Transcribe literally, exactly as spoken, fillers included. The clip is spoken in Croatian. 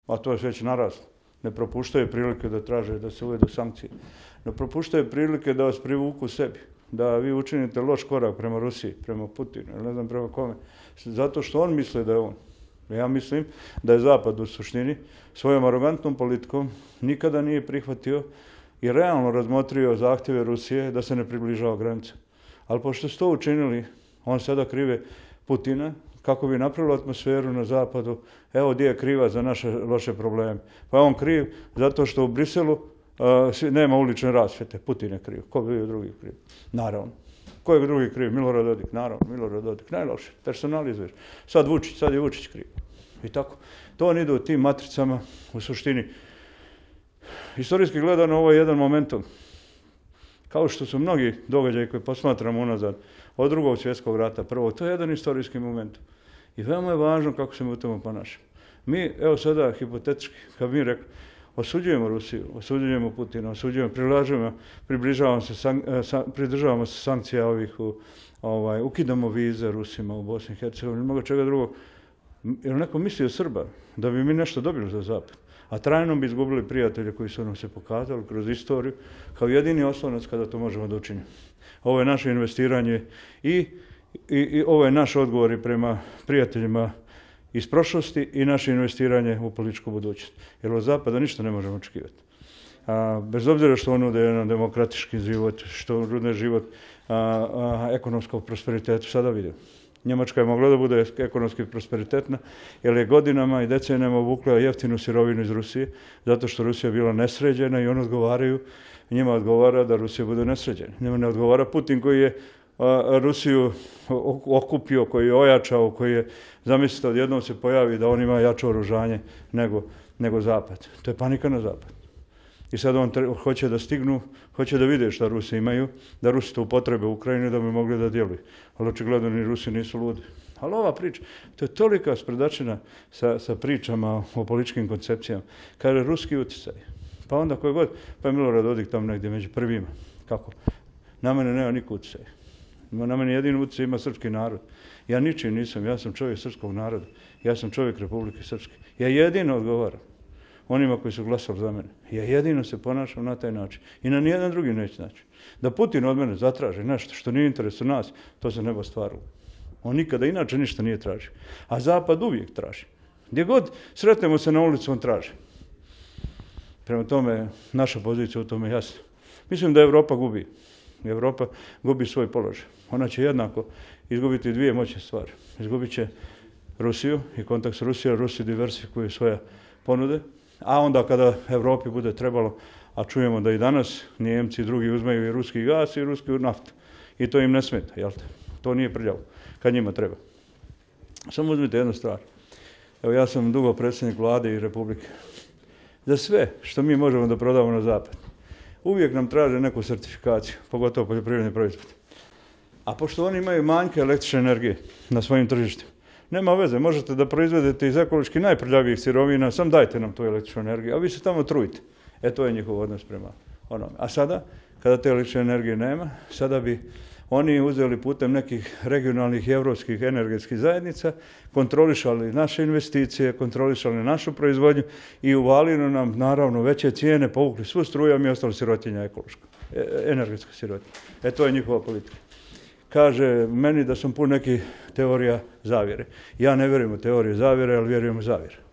a to je već naraslo. Ne propuštaju prilike da traže da se uvedu sankcije. Ne propuštaju prilike da vas privuku sebi, da vi učinite loš korak prema Rusiji, prema Putinu, ne znam prema kome. Zato što on misli da je on. Ja mislim da je Zapad u suštini svojom arogantnom politikom nikada nije prihvatio i realno razmotrio zahtjeve Rusije da se ne približava granice. Ali pošto su to učinili, on sada krive Putina kako bi napravili atmosferu na Zapadu. Evo gdje je kriva za naše loše probleme. Pa je on kriv zato što u Briselu uh, nema ulične rasvjete. Putin je kriv. Ko bi bio drugi kriv? Naravno. Ko je drugi kriv? Milorad Dodik. Naravno, Milorad Dodik. Najloše. Personalizuješ. Sad Vučić, sad je Vučić kriv. I tako. To on ide u tim matricama u suštini. Historijski gledano ovo je jedan momentum. Kao što su mnogi događaji koje posmatramo unazad od drugog svjetskog rata, prvo, to je jedan historijski moment. I veoma je važno kako se mi u tome ponašamo. Mi, evo sada, hipotetički, kad mi rekli, osuđujemo Rusiju, osuđujemo Putina, osuđujemo, prilažemo, približavamo se, san, pridržavamo se sankcija ovih, u, ovaj, ukidamo vize Rusima u Bosni i Hercegovini, mnogo čega drugog. Jer neko misli o Srba, da bi mi nešto dobili za Zapad. A trajno bi izgubili prijatelje koji su nam se pokazali kroz istoriju kao jedini oslonac kada to možemo da učinimo. Ovo je naše investiranje i, i, i ovo je naš odgovor i prema prijateljima iz prošlosti i naše investiranje u političku budućnost. Jer od Zapada ništa ne možemo očekivati. A, bez obzira što on nude jedan demokratički život, što nude život a, a, ekonomskog prosperiteta, sada vidimo. Njemačka je mogla da bude ekonomski prosperitetna, jer je godinama i decenijama uvukla jeftinu sirovinu iz Rusije, zato što Rusija bila nesređena i oni odgovaraju, njima odgovara da Rusija bude nesređena. Njima ne odgovara Putin koji je a, Rusiju okupio, koji je ojačao, koji je, zamislite, odjednom se pojavi da on ima jače oružanje nego, nego Zapad. To je panika na Zapad. I sad on tre, hoće da stignu, hoće da vide šta Rusi imaju, da Rusi to upotrebe u Ukrajini da bi mogli da djeluju. Ali očigledno ni Rusi nisu ludi. Ali ova priča, to je tolika spredačina sa, sa pričama o političkim koncepcijama. Kaže, ruski utjecaj. Pa onda koje god, pa je Milorad Dodik tamo negdje među prvima. Kako? Na mene nema niko utjecaj. Na mene jedini utjecaj ima srpski narod. Ja ničim nisam, ja sam čovjek srpskog naroda. Ja sam čovjek Republike Srpske. Ja jedino odgovaram onima koji su glasali za mene. Ja jedino se ponašam na taj način. I na nijedan drugi neće način. Da Putin od mene zatraži nešto što nije interesu nas, to se ne bi ostvarilo. On nikada inače ništa nije tražio. A Zapad uvijek traži. Gdje god sretnemo se na ulicu, on traži. Prema tome, naša pozicija u tome je jasna. Mislim da Evropa gubi. Evropa gubi svoj položaj. Ona će jednako izgubiti dvije moćne stvari. Izgubit će Rusiju i kontakt s Rusijom. Rusija diversifikuje svoje ponude. A onda kada Evropi bude trebalo, a čujemo da i danas Nijemci i drugi uzmaju i ruski gas i rusku naftu. I to im ne smeta, jel te? To nije prljavo, kad njima treba. Samo uzmite jednu stvar. Evo, ja sam dugo predsjednik vlade i Republike. Za sve što mi možemo da prodamo na zapad, uvijek nam traže neku certifikaciju, pogotovo poljoprivredni proizvod. A pošto oni imaju manjke električne energije na svojim tržištima, nema veze, možete da proizvedete iz ekološki najprljavijih sirovina, sam dajte nam tu električnu energiju, a vi se tamo trujite. E, to je njihov odnos prema onome. A sada, kada te električne energije nema, sada bi oni uzeli putem nekih regionalnih i evropskih energetskih zajednica, kontrolišali naše investicije, kontrolišali našu proizvodnju i uvalili nam, naravno, veće cijene, povukli svu struju, a mi ostali sirotinja ekološka, energetska sirotinja. E, to je njihova politika. Kaže meni da sam pun nekih teorija zavjere. Ja ne vjerujem u teorije zavjere, ali vjerujem u zavjere.